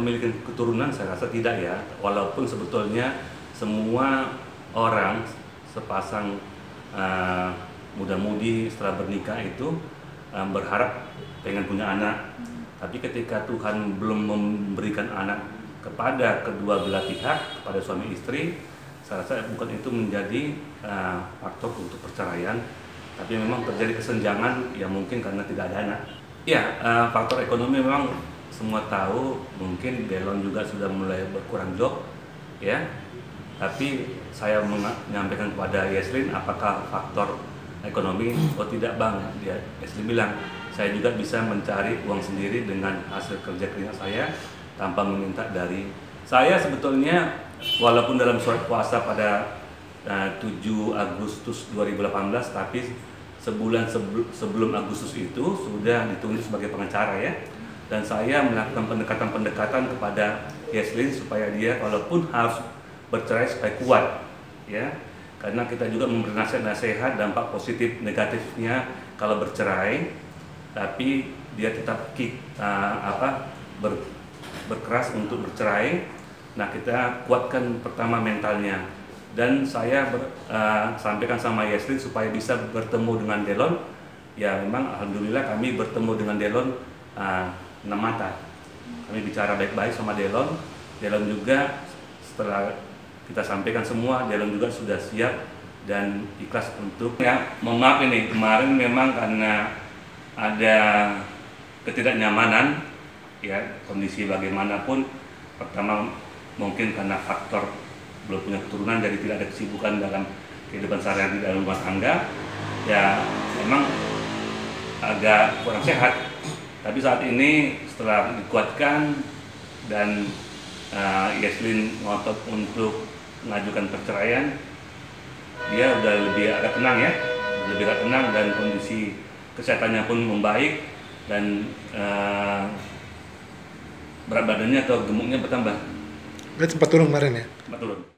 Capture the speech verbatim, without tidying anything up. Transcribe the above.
memiliki keturunan, saya rasa tidak ya. Walaupun sebetulnya semua orang sepasang uh, muda-mudi setelah bernikah itu uh, berharap pengen punya anak. Tapi ketika Tuhan belum memberikan anak kepada kedua belah pihak, kepada suami istri, saya rasa bukan itu menjadi uh, faktor untuk perceraian, tapi memang terjadi kesenjangan yang mungkin karena tidak ada anak. Ya, uh, faktor ekonomi memang semua tahu, mungkin Delon juga sudah mulai berkurang job, ya. Tapi saya menyampaikan kepada Yeslin, apakah faktor ekonomi? Oh tidak bang, dia Yeslin bilang, saya juga bisa mencari uang sendiri dengan hasil kerja keringat saya tanpa meminta dari saya. Sebetulnya walaupun dalam surat kuasa pada uh, tujuh Agustus dua ribu delapan belas, tapi sebulan sebelum, sebelum Agustus itu sudah ditulis sebagai pengacara ya. Dan saya melakukan pendekatan-pendekatan kepada Yeslin supaya dia walaupun harus bercerai supaya kuat ya. Karena kita juga memberi nasihat-nasihat dampak positif negatifnya kalau bercerai, tapi dia tetap kick, uh, apa ber, berkeras untuk bercerai. Nah, kita kuatkan pertama mentalnya, dan saya ber, uh, sampaikan sama Yeslin supaya bisa bertemu dengan Delon. Ya memang alhamdulillah kami bertemu dengan Delon uh, enam mata. Kami bicara baik-baik sama Delon. Delon juga setelah kita sampaikan semua, Delon juga sudah siap dan ikhlas untuk ya. Mohon maaf ini kemarin memang karena ada ketidaknyamanan ya, kondisi bagaimanapun. Pertama mungkin karena faktor belum punya keturunan, jadi tidak ada kesibukan dalam kehidupan sehari-hari dalam rumah tangga, ya memang agak kurang sehat. Tapi saat ini setelah dikuatkan dan uh, Yeslin ngotot untuk mengajukan perceraian, dia udah lebih agak tenang ya, lebih agak tenang, dan kondisi kesehatannya pun membaik, dan uh, berat badannya atau gemuknya bertambah. Dia sempat turun kemarin ya? Sempat turun.